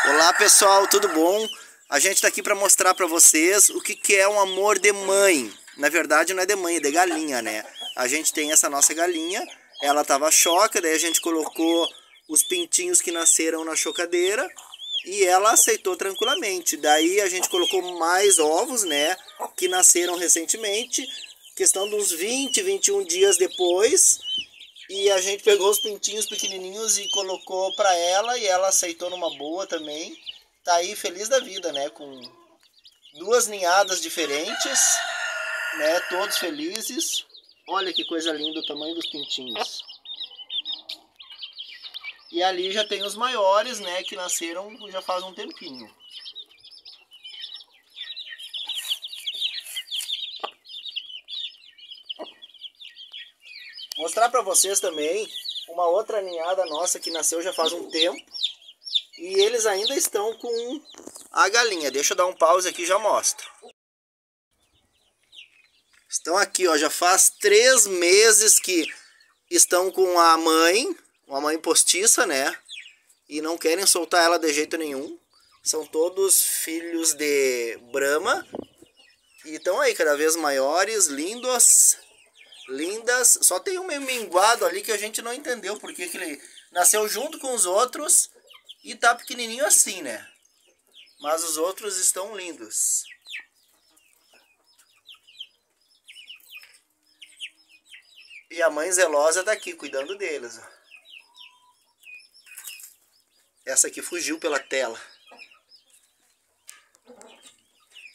Olá pessoal, tudo bom? A gente está aqui para mostrar para vocês o que é um amor de mãe. Na verdade não é de mãe, é de galinha, né? A gente tem essa nossa galinha, ela estava choca, daí a gente colocou os pintinhos que nasceram na chocadeira e ela aceitou tranquilamente. Daí a gente colocou mais ovos, né, que nasceram recentemente, questão de uns 20, 21 dias depois. E a gente pegou os pintinhos pequenininhos e colocou para ela e ela aceitou numa boa também. Tá aí feliz da vida, né? Com duas ninhadas diferentes, né? Todos felizes. Olha que coisa linda o tamanho dos pintinhos. E ali já tem os maiores, né? Que nasceram já faz um tempinho. Mostrar para vocês também uma outra ninhada nossa que nasceu já faz um tempo. E eles ainda estão com a galinha. Deixa eu dar um pause aqui e já mostro. Estão aqui, ó, já faz 3 meses que estão com a mãe, uma mãe postiça, né? E não querem soltar ela de jeito nenhum. São todos filhos de Brahma. E estão aí cada vez maiores, lindos, lindas. Só tem um meio minguado ali que a gente não entendeu porque que ele nasceu junto com os outros e tá pequenininho assim, né? Mas os outros estão lindos. E a mãe zelosa tá aqui cuidando deles, ó. Essa aqui fugiu pela tela.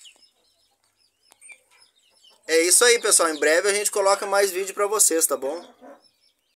É isso aí, pessoal. Em breve a gente coloca mais vídeo pra vocês, tá bom?